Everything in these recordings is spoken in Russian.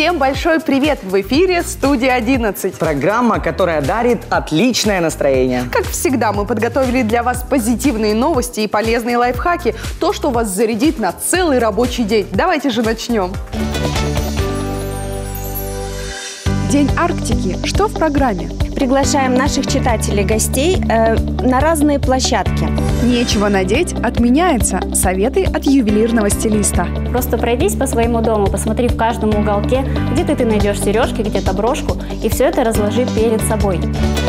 Всем большой привет! В эфире «Студия 11». Программа, которая дарит отличное настроение. Как всегда, мы подготовили для вас позитивные новости и полезные лайфхаки. То, что вас зарядит на целый рабочий день. Давайте же начнем. День Арктики. Что в программе? Приглашаем наших читателей, гостей на разные площадки. Нечего надеть отменяется. Советы от ювелирного стилиста. Просто пройдись по своему дому, посмотри в каждом уголке, где-то ты найдешь сережки, где-то брошку, и все это разложи перед собой.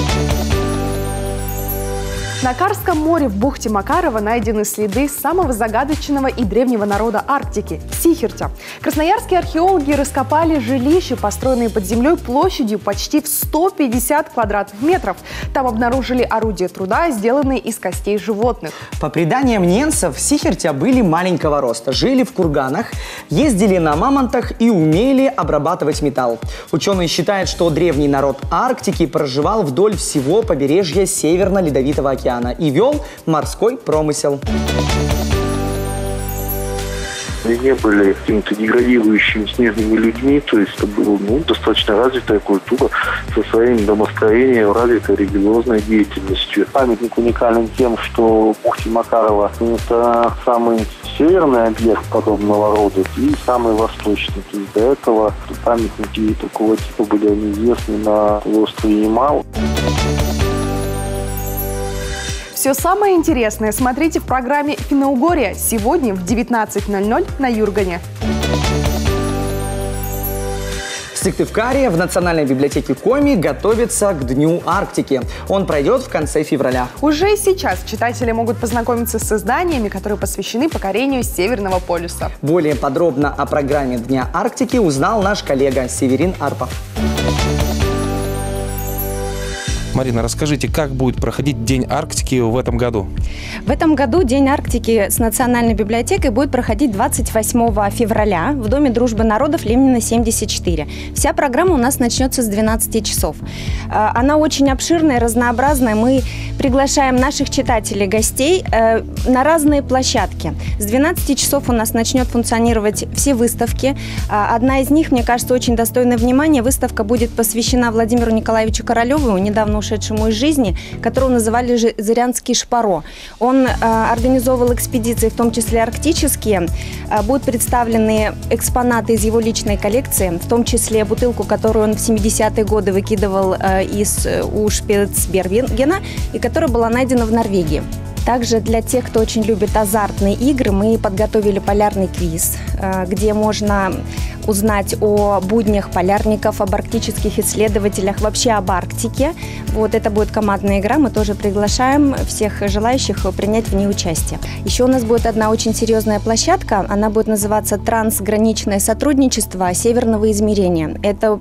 На Карском море в бухте Макарова найдены следы самого загадочного и древнего народа Арктики – Сихиртя. Красноярские археологи раскопали жилища, построенные под землей площадью почти в 150 квадратных метров. Там обнаружили орудия труда, сделанные из костей животных. По преданиям ненцев, Сихиртя были маленького роста, жили в курганах, ездили на мамонтах и умели обрабатывать металл. Ученые считают, что древний народ Арктики проживал вдоль всего побережья Северно-Ледовитого океана и вел морской промысел. Они не были какими-то деградирующими снежными людьми, то есть это была достаточно развитая культура со своим домостроением, развитой религиозной деятельностью. Памятник уникален тем, что в бухте Макарова это самый северный объект подобного рода и самый восточный. То есть до этого памятники такого типа были известны на острове Ямал. Все самое интересное смотрите в программе «Финно-Угория» сегодня в 19:00 на Юргане. В Сыктывкаре в Национальной библиотеке Коми готовится к Дню Арктики. Он пройдет в конце февраля. Уже сейчас читатели могут познакомиться с изданиями, которые посвящены покорению Северного полюса. Более подробно о программе Дня Арктики узнал наш коллега Северин Арпов. Марина, расскажите, как будет проходить День Арктики в этом году? В этом году День Арктики с Национальной библиотекой будет проходить 28 февраля в Доме дружбы народов Ленина, 74. Вся программа у нас начнется с 12 часов. Она очень обширная, разнообразная. Мы приглашаем наших читателей, гостей на разные площадки. С 12 часов у нас начнет функционировать все выставки. Одна из них, мне кажется, очень достойна внимания. Выставка будет посвящена Владимиру Николаевичу Королеву, недавно ушедшему из жизни, которого называли Зырянский Шпаро. Он организовывал экспедиции, в том числе арктические. Будут представлены экспонаты из его личной коллекции, в том числе бутылку, которую он в 70-е годы выкидывал у Шпицбергена и которая была найдена в Норвегии. Также для тех, кто очень любит азартные игры, мы подготовили полярный квиз, где можно узнать о буднях полярников, об арктических исследователях, вообще об Арктике. Вот это будет командная игра, мы тоже приглашаем всех желающих принять в ней участие. Еще у нас будет одна очень серьезная площадка, она будет называться «Трансграничное сотрудничество Северного измерения». Это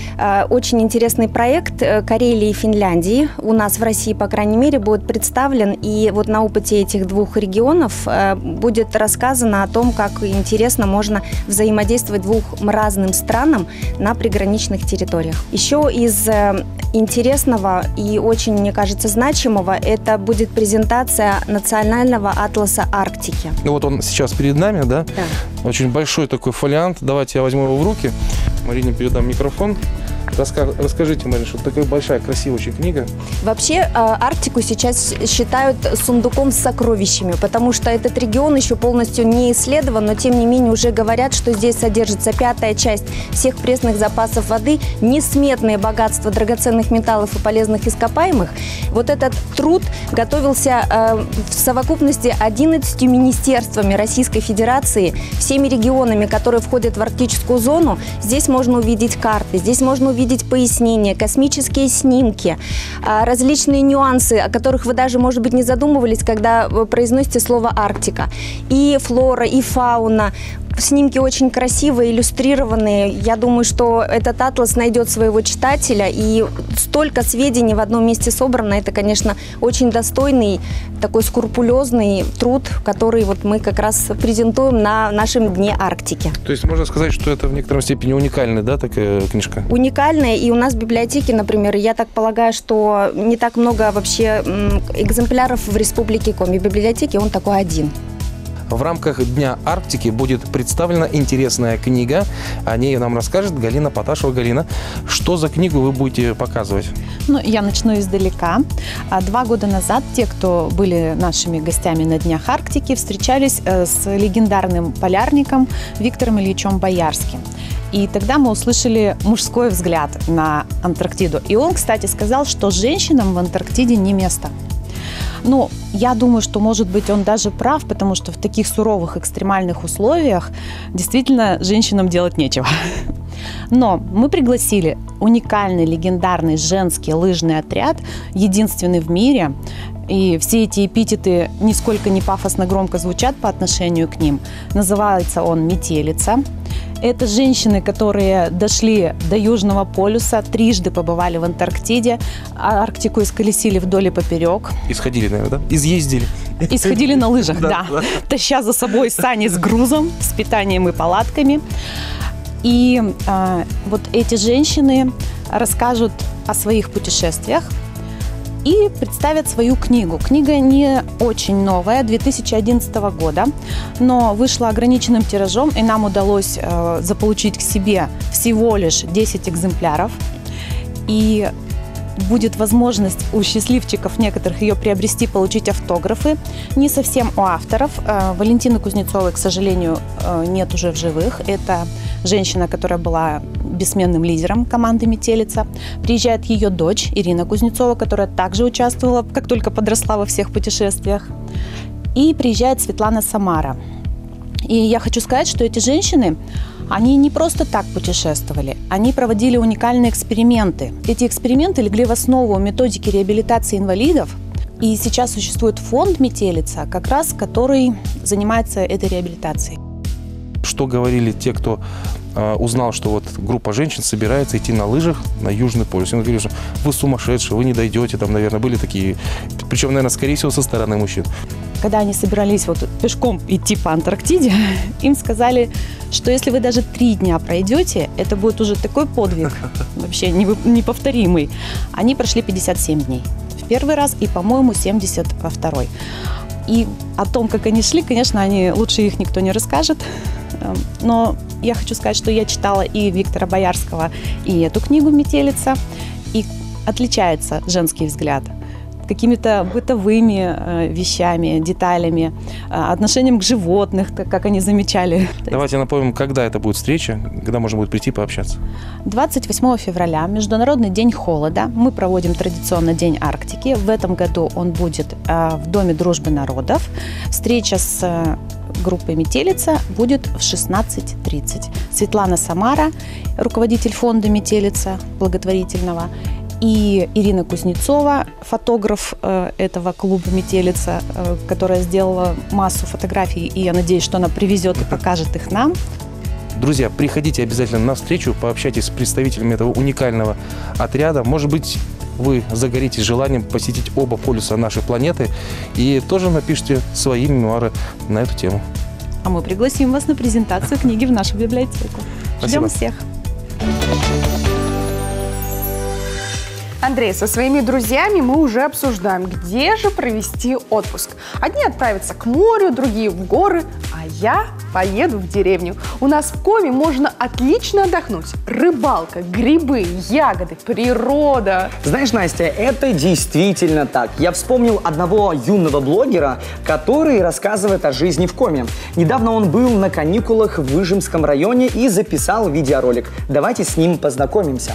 очень интересный проект Карелии и Финляндии. У нас в России, по крайней мере, будет представлен, и вот на опыте этих двух регионов будет рассказано о том, как интересно можно взаимодействовать двум разным странам на приграничных территориях. Еще из интересного и очень, мне кажется, значимого это будет презентация национального атласа Арктики. Ну вот он сейчас перед нами, да? Да. Очень большой такой фолиант. Давайте я возьму его в руки. Марине передам микрофон. Расскажите, Марина, что такая большая, красивая очень книга. Вообще Арктику сейчас считают сундуком с сокровищами, потому что этот регион еще полностью не исследован, но тем не менее уже говорят, что здесь содержится 5-я часть всех пресных запасов воды, несметные богатства драгоценных металлов и полезных ископаемых. Вот этот труд готовился в совокупности 11 министерствами Российской Федерации, всеми регионами, которые входят в арктическую зону. Здесь можно увидеть карты, здесь можно увидеть пояснения, космические снимки, различные нюансы, о которых вы даже, может быть, не задумывались, когда произносите слово «Арктика». И флора, и фауна. Снимки очень красивые, иллюстрированные. Я думаю, что этот атлас найдет своего читателя. И столько сведений в одном месте собрано. Это, конечно, очень достойный, такой скрупулезный труд, который вот мы как раз презентуем на нашем Дне Арктики. То есть можно сказать, что это в некотором степени уникальная, да, такая книжка? Уникальная. И у нас в библиотеке, например, я так полагаю, что не так много вообще экземпляров в Республике Коми. В библиотеке он такой один. в рамках Дня Арктики будет представлена интересная книга. О ней нам расскажет Галина Поташева. Галина, что за книгу вы будете показывать? Ну, я начну издалека. 2 года назад те, кто были нашими гостями на Днях Арктики, встречались с легендарным полярником Виктором Ильичем Боярским. И тогда мы услышали мужской взгляд на Антарктиду. И он, кстати, сказал, что женщинам в Антарктиде не место. Ну, я думаю, что, может быть, он даже прав, потому что в таких суровых экстремальных условиях действительно женщинам делать нечего. Но мы пригласили уникальный, легендарный женский лыжный отряд, единственный в мире. И все эти эпитеты нисколько не пафосно громко звучат по отношению к ним. Называется он «Метелица». Это женщины, которые дошли до Южного полюса, трижды побывали в Антарктиде, Арктику исколесили вдоль и поперек. Исходили, наверное, да? Изъездили. Исходили на лыжах, да. Таща за собой сани с грузом, с питанием и палатками. И вот эти женщины расскажут о своих путешествиях и представят свою книгу. Книга не очень новая, 2011 года, но вышла ограниченным тиражом, и нам удалось заполучить к себе всего лишь 10 экземпляров. И будет возможность у счастливчиков некоторых ее приобрести, получить автографы. Не совсем у авторов. Валентины Кузнецовой, к сожалению, нет уже в живых. Это женщина, которая была бессменным лидером команды «Метелица». Приезжает ее дочь Ирина Кузнецова, которая также участвовала, как только подросла, во всех путешествиях. И приезжает Светлана Самара. И я хочу сказать, что эти женщины, они не просто так путешествовали, они проводили уникальные эксперименты. Эти эксперименты легли в основу методики реабилитации инвалидов. И сейчас существует фонд «Метелица», как раз который занимается этой реабилитацией. Что говорили те, кто узнал, что вот группа женщин собирается идти на лыжах на Южный полюс? Он говорил, что вы сумасшедшие, вы не дойдете. Там, наверное, были такие, причем, наверное, скорее всего, со стороны мужчин. Когда они собирались вот пешком идти по Антарктиде, им сказали, что если вы даже 3 дня пройдете, это будет уже такой подвиг, вообще неповторимый. Они прошли 57 дней в первый раз и, по-моему, 70 во второй. И о том, как они шли, конечно, лучше их никто не расскажет. Но я хочу сказать, что я читала и Виктора Боярского, и эту книгу «Метелица», и отличается женский взгляд какими-то бытовыми вещами, деталями, отношением к животным, как они замечали. Давайте напомним, когда это будет встреча, когда можно будет прийти пообщаться. 28 февраля, Международный день холода. Мы проводим традиционно День Арктики. В этом году он будет в Доме дружбы народов. Встреча с группой «Метелица» будет в 16:30. Светлана Самара, руководитель фонда «Метелица» благотворительного, и Ирина Кузнецова, фотограф этого клуба «Метелица», которая сделала массу фотографий, и я надеюсь, что она привезет и покажет их нам. Друзья, приходите обязательно на встречу, пообщайтесь с представителями этого уникального отряда. Может быть, вы загоритесь желанием посетить оба полюса нашей планеты и тоже напишите свои мемуары на эту тему. А мы пригласим вас на презентацию книги в нашу библиотеку. Спасибо. Ждем всех. Андрей, со своими друзьями мы уже обсуждаем, где же провести отпуск. Одни отправятся к морю, другие в горы, а я поеду в деревню. У нас в Коми можно отлично отдохнуть. Рыбалка, грибы, ягоды, природа. Знаешь, Настя, это действительно так. Я вспомнил одного юного блогера, который рассказывает о жизни в Коми. Недавно он был на каникулах в Выжимском районе и записал видеоролик. Давайте с ним познакомимся.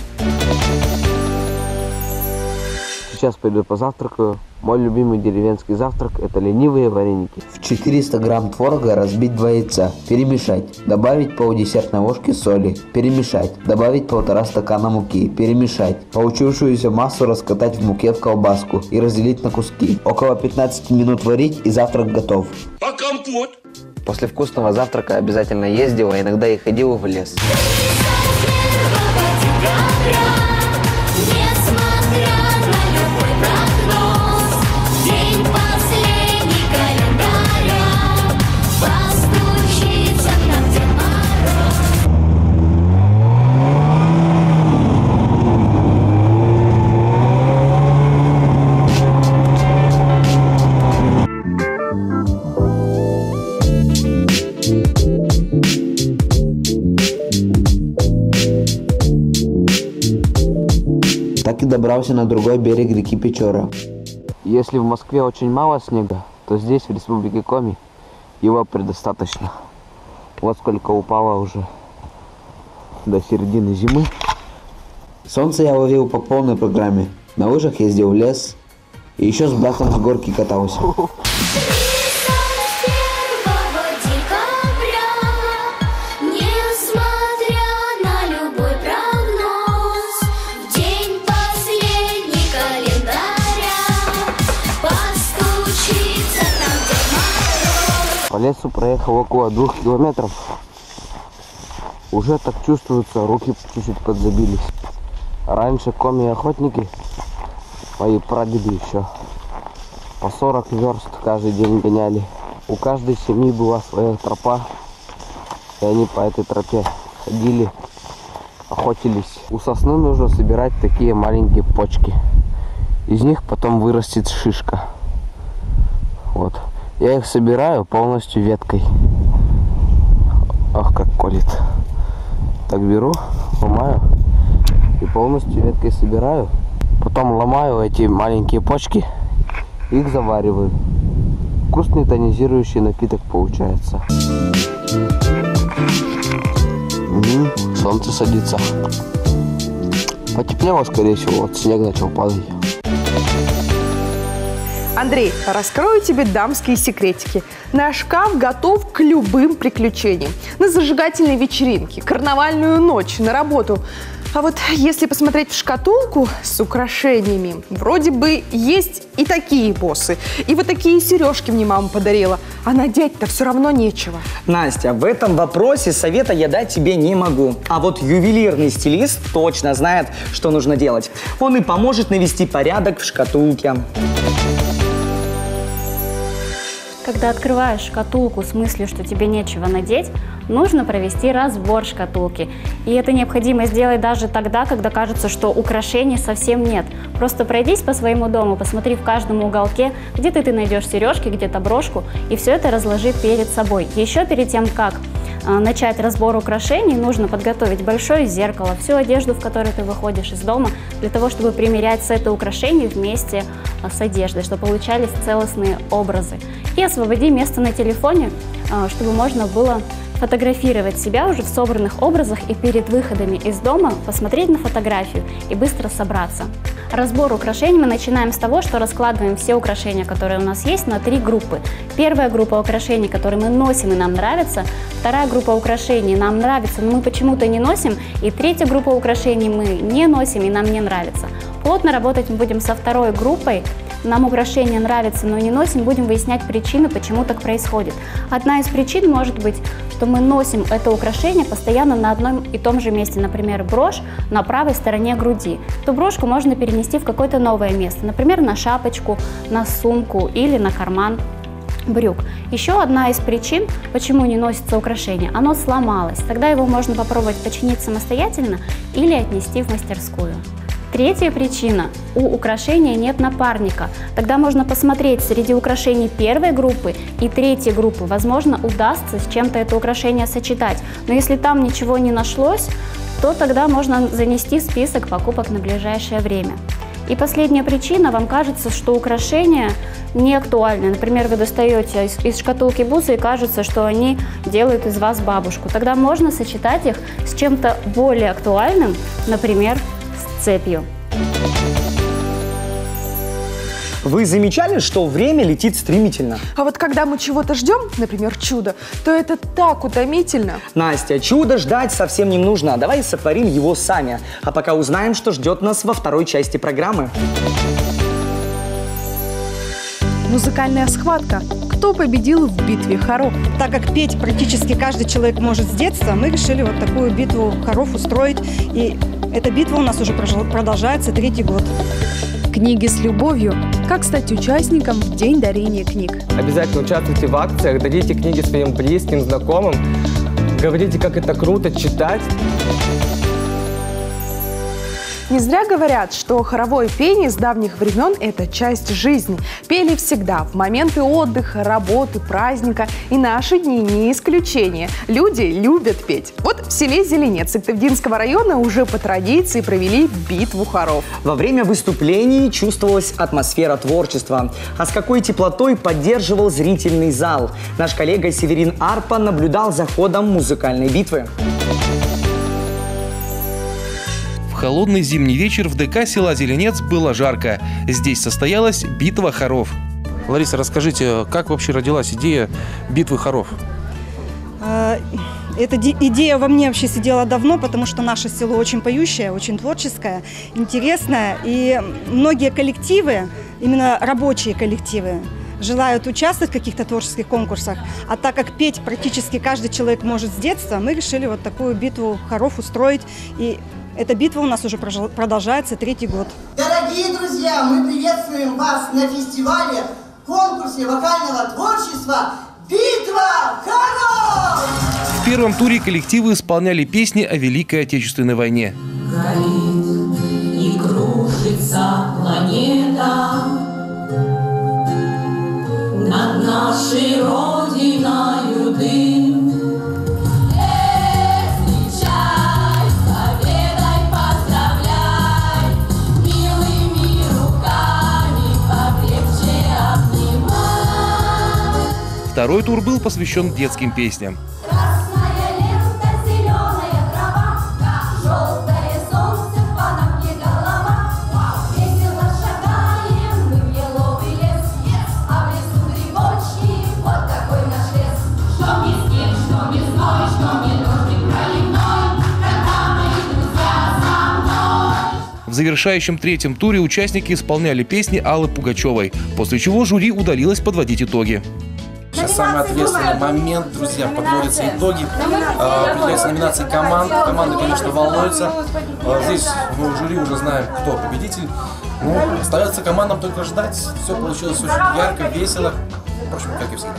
Сейчас пойду позавтракаю. Мой любимый деревенский завтрак – это ленивые вареники. В 400 грамм творога разбить 2 яйца, перемешать, добавить пол-десертной ложки соли, перемешать, добавить 1,5 стакана муки, перемешать, получившуюся массу раскатать в муке в колбаску и разделить на куски. Около 15 минут варить, и завтрак готов. А компот? После вкусного завтрака обязательно ездил, а иногда и ходил в лес. забрался на другой берег реки Печора. Если в Москве очень мало снега, то здесь, в Республике Коми, его предостаточно. Вот сколько упало уже до середины зимы. Солнце я ловил по полной программе. На лыжах ездил в лес. И еще с братом с горки катался. По лесу проехал около 2 километров. Уже так чувствуется, руки чуть-чуть подзабились. Раньше коми-охотники, мои прадеды еще, по 40 верст каждый день гоняли. У каждой семьи была своя тропа, и они по этой тропе ходили, охотились. У сосны нужно собирать такие маленькие почки. Из них потом вырастет шишка. Вот. Я их собираю полностью веткой. Ах, как колет. Так беру, ломаю и полностью веткой собираю. Потом ломаю эти маленькие почки, их завариваю. Вкусный тонизирующий напиток получается. Солнце садится. Потеплело, скорее всего, вот снег начал падать. Андрей, раскрою тебе дамские секретики. Наш шкаф готов к любым приключениям. На зажигательные вечеринки, карнавальную ночь, на работу. А вот если посмотреть в шкатулку с украшениями, вроде бы есть и такие боссы, и вот такие сережки мне мама подарила, а надеть-то все равно нечего. Настя, в этом вопросе совета я дать тебе не могу. А вот ювелирный стилист точно знает, что нужно делать. Он и поможет навести порядок в шкатулке. Когда открываешь шкатулку с мыслью, что тебе нечего надеть, нужно провести разбор шкатулки. И это необходимо сделать даже тогда, когда кажется, что украшений совсем нет. Просто пройдись по своему дому, посмотри в каждом уголке, где-то ты найдешь сережки, где-то брошку, и все это разложи перед собой. Еще перед тем, как начать разбор украшений, нужно подготовить большое зеркало, всю одежду, в которой ты выходишь из дома, для того, чтобы примерять сеты украшений вместе с одеждой, чтобы получались целостные образы. И освободи место на телефоне, чтобы можно было фотографировать себя уже в собранных образах и перед выходами из дома посмотреть на фотографию и быстро собраться. Разбор украшений мы начинаем с того, что раскладываем все украшения, которые у нас есть, на 3 группы. Первая группа украшений, которые мы носим и нам нравится, вторая группа украшений нам нравится, но мы почему-то не носим, и третья группа украшений мы не носим и нам не нравится. Плотно работать мы будем со второй группой. Нам украшения нравятся, но не носим, будем выяснять причины, почему так происходит. Одна из причин может быть, что мы носим это украшение постоянно на одном и том же месте. Например, брошь на правой стороне груди. Эту брошку можно перенести в какое-то новое место, например, на шапочку, на сумку или на карман брюк. Еще одна из причин, почему не носится украшение, оно сломалось. Тогда его можно попробовать починить самостоятельно или отнести в мастерскую. Третья причина – у украшения нет напарника. Тогда можно посмотреть среди украшений первой группы и третьей группы. Возможно, удастся с чем-то это украшение сочетать. Но если там ничего не нашлось, то тогда можно занести список покупок на ближайшее время. И последняя причина – вам кажется, что украшения не актуальны. Например, вы достаете из шкатулки бусы и кажется, что они делают из вас бабушку. Тогда можно сочетать их с чем-то более актуальным, например, цепью. Вы замечали, что время летит стремительно? А вот когда мы чего-то ждем, например, чудо, то это так утомительно. Настя, чудо ждать совсем не нужно. Давай сотворим его сами. А пока узнаем, что ждет нас во второй части программы. Музыкальная схватка. Кто победил в битве хоров? Так как петь практически каждый человек может с детства, мы решили вот такую битву хоров устроить. И эта битва у нас уже продолжается 3-й год. Книги с любовью. Как стать участником в День дарения книг? Обязательно участвуйте в акциях, дарите книги своим близким, знакомым. Говорите, как это круто читать. Не зря говорят, что хоровое пение с давних времен – это часть жизни. Пели всегда, в моменты отдыха, работы, праздника. И наши дни не исключение. Люди любят петь. Вот в селе Зеленец Сыктывдинского района уже по традиции провели битву хоров. Во время выступлений чувствовалась атмосфера творчества. А с какой теплотой поддерживал зрительный зал. Наш коллега Северин Арпа наблюдал за ходом музыкальной битвы. В холодный зимний вечер в ДК села Зеленец было жарко. Здесь состоялась битва хоров. Лариса, расскажите, как вообще родилась идея битвы хоров? Эта идея во мне вообще сидела давно, потому что наше село очень поющее, очень творческое, интересное. И многие коллективы, именно рабочие коллективы, желают участвовать в каких-то творческих конкурсах. А так как петь практически каждый человек может с детства, мы решили вот такую битву хоров устроить. И эта битва у нас уже продолжается 3-й год. Дорогие друзья, мы приветствуем вас на фестивале, конкурсе вокального творчества «Битва хоров». В первом туре коллективы исполняли песни о Великой Отечественной войне. Горит и кружится планета над нашей родиною дым. Встречай, победой поздравляй, милыми руками покрепче обнимай. Второй тур был посвящен детским песням. Красная лента, зеленая трава, желтое солнце, в панамке голова. Весело шагаем мы в еловый лес, а в лесу грибочки, вот такой наш лес. Что мне снег, что мне зной, что мне дождик проливной, когда мои друзья со мной. В завершающем 3-м туре участники исполняли песни Аллы Пугачевой, после чего жюри удалилось подводить итоги. Сейчас самый ответственный момент, друзья, подводятся итоги, определяются номинации команд. Команды, конечно, волнуются. Здесь мы в жюри уже знаем, кто победитель. Ну, остается командам только ждать. Все получилось очень ярко, весело. Впрочем, как и всегда.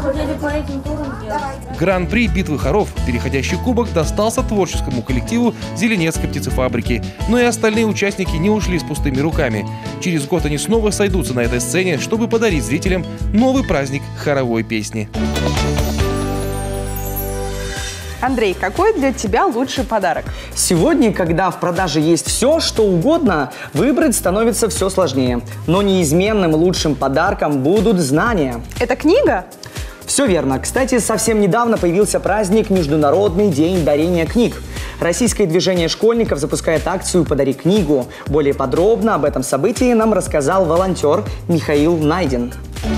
Гран-при битвы хоров, переходящий кубок, достался творческому коллективу Зеленецкой птицефабрики. Но и остальные участники не ушли с пустыми руками. Через год они снова сойдутся на этой сцене, чтобы подарить зрителям новый праздник хоровой песни. Андрей, какой для тебя лучший подарок? Сегодня, когда в продаже есть все, что угодно, выбрать становится все сложнее. Но неизменным лучшим подарком будут знания. Это книга? Все верно. Кстати, совсем недавно появился праздник Международный день дарения книг. Российское движение школьников запускает акцию «Подари книгу». Более подробно об этом событии нам рассказал волонтер Михаил Найден.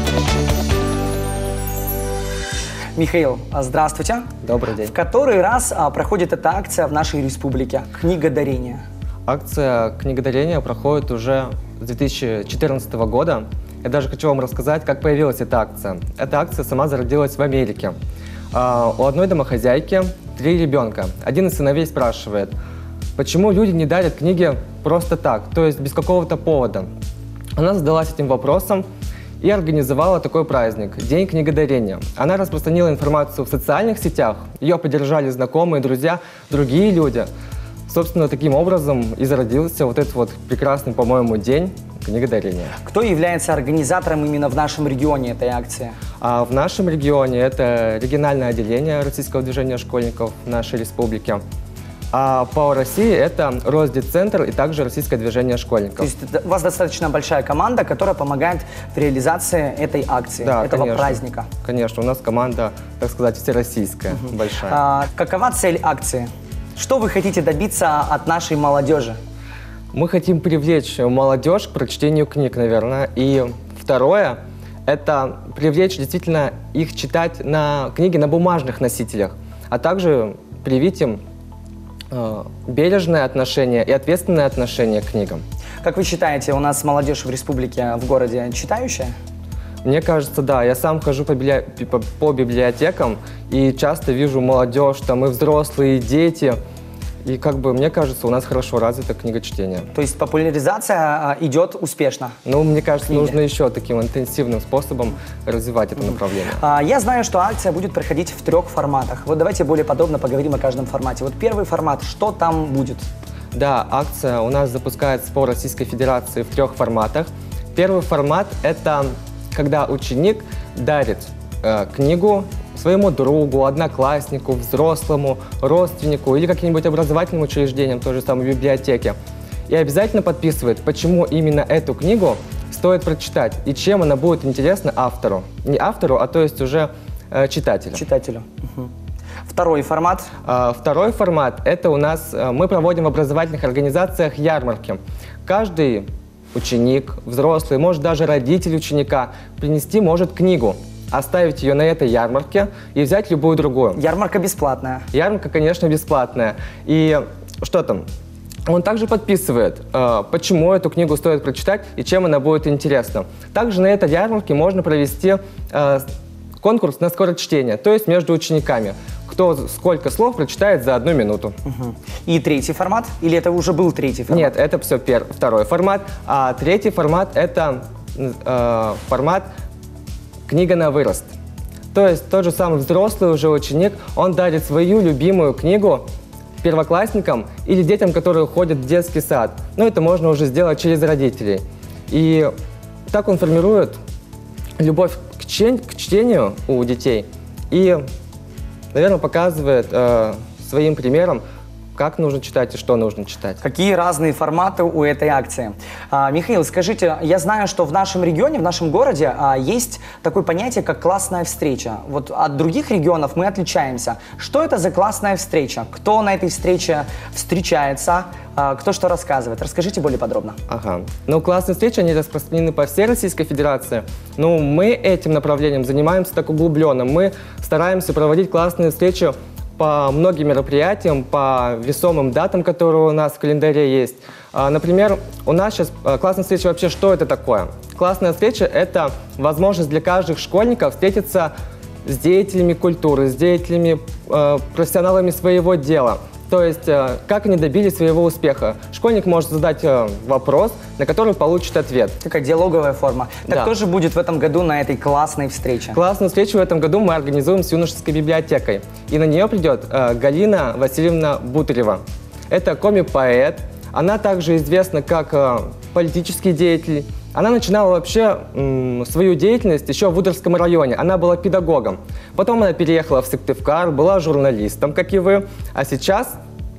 Михаил, здравствуйте. Добрый день. В который раз проходит эта акция в нашей республике «Книга дарения»? Акция «Книга дарения» проходит уже с 2014 года. Я даже хочу вам рассказать, как появилась эта акция. Эта акция сама зародилась в Америке. У одной домохозяйки 3 ребенка. Один из сыновей спрашивает, почему люди не дарят книги просто так, то есть без какого-то повода. Она задалась этим вопросом и организовала такой праздник – День книгодарения. Она распространила информацию в социальных сетях, ее поддержали знакомые, друзья, другие люди. Собственно, таким образом и зародился вот этот вот прекрасный, по-моему, день книгодарения. Кто является организатором именно в нашем регионе этой акции? В нашем регионе это региональное отделение Российского движения школьников нашей республики. А по России это Росдетцентр и также Российское движение школьников. То есть у вас достаточно большая команда, которая помогает в реализации этой акции, этого конечно, праздника? Конечно, у нас команда, так сказать, всероссийская, большая. Какова цель акции? Что вы хотите добиться от нашей молодежи? Мы хотим привлечь молодежь к прочтению книг, наверное. И второе – это привлечь действительно их читать книги на бумажных носителях, а также привить им бережное отношение и ответственное отношение к книгам. Как вы считаете, у нас молодежь в республике, в городе читающая? Мне кажется, да. Я сам хожу по библиотекам и часто вижу молодежь, там и взрослые, и дети. И мне кажется, у нас хорошо развито книгочтение. То есть популяризация идет успешно? Ну, мне кажется, нужно еще таким интенсивным способом развивать это направление. Я знаю, что акция будет проходить в 3 форматах. Вот давайте более подробно поговорим о каждом формате. Вот первый формат, что там будет? Да, акция у нас запускается по Российской Федерации в 3 форматах. Первый формат – это когда ученик дарит книгу своему другу, однокласснику, взрослому, родственнику или каким-нибудь образовательным учреждениям, той же самой библиотеке. И обязательно подписывает, почему именно эту книгу стоит прочитать и чем она будет интересна автору. Не автору, а то есть уже читателю. Читателю. Угу. Второй формат? Второй формат – это у нас, мы проводим в образовательных организациях ярмарки. Каждый ученик, взрослый, может даже родитель ученика принести может книгу, оставить ее на этой ярмарке и взять любую другую. Ярмарка бесплатная? Ярмарка, конечно, бесплатная. И что там? Он также подписывает, почему эту книгу стоит прочитать и чем она будет интересна. Также на этой ярмарке можно провести конкурс на скорочтение, то есть между учениками. Кто сколько слов прочитает за 1 минуту. Угу. И третий формат? Или это уже был третий формат? Нет, это все второй формат. А третий формат – это формат «Книга на вырост». То есть тот же самый взрослый уже ученик, он дарит свою любимую книгу первоклассникам или детям, которые ходят в детский сад. Но это можно уже сделать через родителей. И так он формирует любовь к чтению у детей и, наверное, показывает своим примером, как нужно читать и что нужно читать. Какие разные форматы у этой акции. Михаил, скажите, я знаю, что в нашем регионе, в нашем городе есть такое понятие, как классная встреча. Вот от других регионов мы отличаемся. Что это за классная встреча? Кто на этой встрече встречается? Кто что рассказывает? Расскажите более подробно. Ага. Ну, классные встречи, они распространены по всей Российской Федерации. Но мы этим направлением занимаемся так углубленно. Мы стараемся проводить классные встречи по многим мероприятиям, по весомым датам, которые у нас в календаре есть. Например, у нас сейчас классная встреча вообще, что это такое? Классная встреча – это возможность для каждых школьников встретиться с деятелями культуры, с деятелями, профессионалами своего дела. То есть, как они добились своего успеха. Школьник может задать вопрос, на который получит ответ. Такая диалоговая форма. Так кто же будет в этом году на этой классной встрече? Классную встречу в этом году мы организуем с юношеской библиотекой. И на нее придет Галина Васильевна Бутырева. Это комик-поэт. Она также известна как политический деятель. Она начинала вообще свою деятельность еще в Удырском районе. Она была педагогом. Потом она переехала в Сыктывкар, была журналистом, как и вы. А сейчас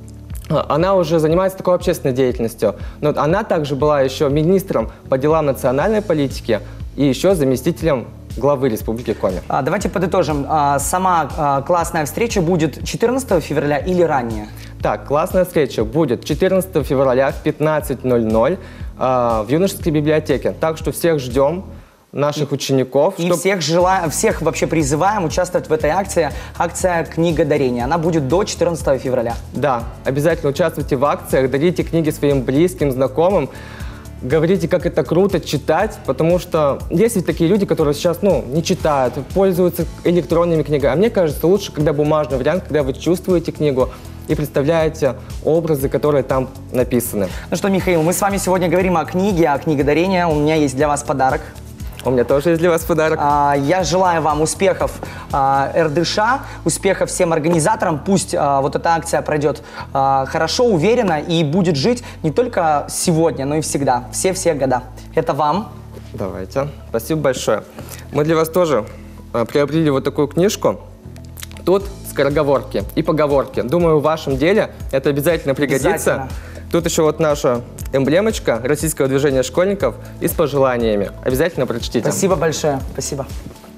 она уже занимается такой общественной деятельностью. Но она также была еще министром по делам национальной политики и еще заместителем главы Республики Коми. Давайте подытожим. Сама классная встреча будет 14 февраля или ранее? Так, классная встреча будет 14 февраля в 15:00 в юношеской библиотеке. Так что всех ждем, наших учеников. И всех вообще призываем участвовать в этой акции. Акция «Книга дарения». Она будет до 14 февраля. Да, обязательно участвуйте в акциях, дарите книги своим близким, знакомым. Говорите, как это круто читать, потому что есть ведь такие люди, которые сейчас, не читают, пользуются электронными книгами. А мне кажется, лучше, когда бумажный вариант, когда вы чувствуете книгу и представляете образы, которые там написаны. Ну что, Михаил, мы с вами сегодня говорим о книге, о книге-дарении. У меня есть для вас подарок. У меня тоже есть для вас подарок. Я желаю вам успехов РДШ, успехов всем организаторам. Пусть вот эта акция пройдет хорошо, уверенно и будет жить не только сегодня, но и всегда, все года. Это вам. Давайте. Спасибо большое. Мы для вас тоже приобрели вот такую книжку. Тут скороговорки и поговорки. Думаю, в вашем деле это обязательно пригодится. Обязательно. Тут еще вот наша эмблемочка Российского движения школьников и с пожеланиями. Обязательно прочтите. Спасибо большое. Спасибо.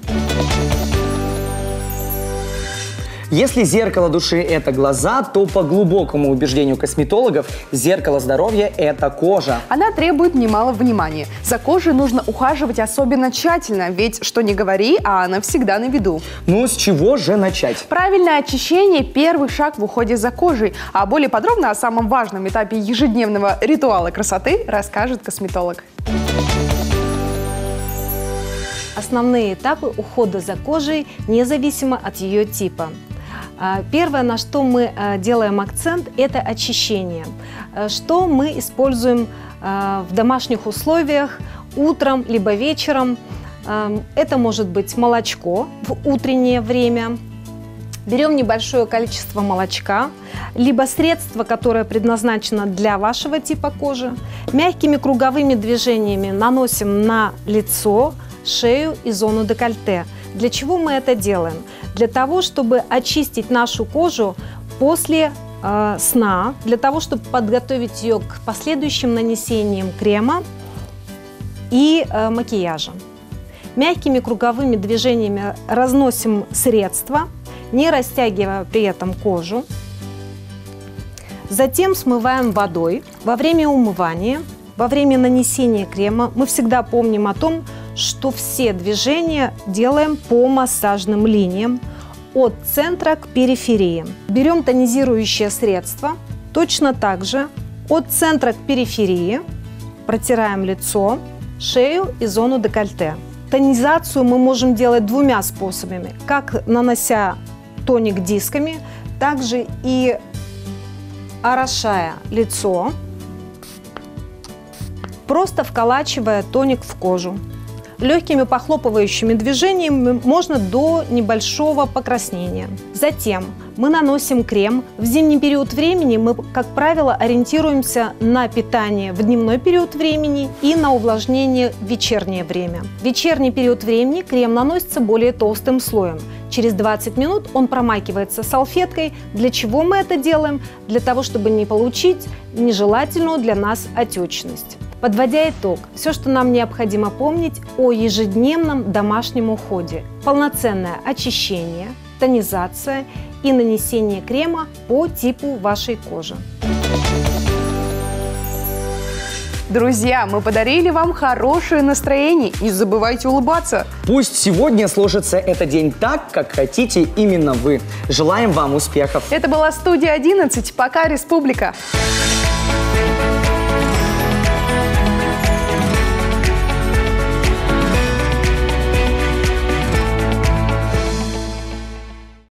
Если зеркало души – это глаза, то по глубокому убеждению косметологов зеркало здоровья – это кожа. Она требует немало внимания. За кожей нужно ухаживать особенно тщательно, ведь что ни говори, а она всегда на виду. Ну, с чего же начать? Правильное очищение – первый шаг в уходе за кожей. А более подробно о самом важном этапе ежедневного ритуала красоты расскажет косметолог. Основные этапы ухода за кожей независимо от ее типа. Первое, на что мы делаем акцент, это очищение. Что мы используем в домашних условиях утром либо вечером. Это может быть молочко в утреннее время. Берем небольшое количество молочка, либо средство, которое предназначено для вашего типа кожи. Мягкими круговыми движениями наносим на лицо, шею и зону декольте. Для чего мы это делаем? Для того, чтобы очистить нашу кожу после сна, для того, чтобы подготовить ее к последующим нанесениям крема и макияжа. Мягкими круговыми движениями разносим средство, не растягивая при этом кожу. Затем смываем водой. Во время умывания, во время нанесения крема мы всегда помним о том, что все движения делаем по массажным линиям от центра к периферии. Берем тонизирующее средство, точно так же от центра к периферии протираем лицо, шею и зону декольте. Тонизацию мы можем делать двумя способами, как нанося тоник дисками, также и орошая лицо, просто вколачивая тоник в кожу. Легкими похлопывающими движениями можно до небольшого покраснения. Затем мы наносим крем. В зимний период времени мы, как правило, ориентируемся на питание в дневной период времени и на увлажнение в вечернее время. В вечерний период времени крем наносится более толстым слоем. Через 20 минут он промакивается салфеткой. Для чего мы это делаем? Для того, чтобы не получить нежелательную для нас отечность. Подводя итог, все, что нам необходимо помнить о ежедневном домашнем уходе. Полноценное очищение, тонизация и нанесение крема по типу вашей кожи. Друзья, мы подарили вам хорошее настроение. Не забывайте улыбаться. Пусть сегодня сложится этот день так, как хотите именно вы. Желаем вам успехов. Это была студия 11. Пока, Республика.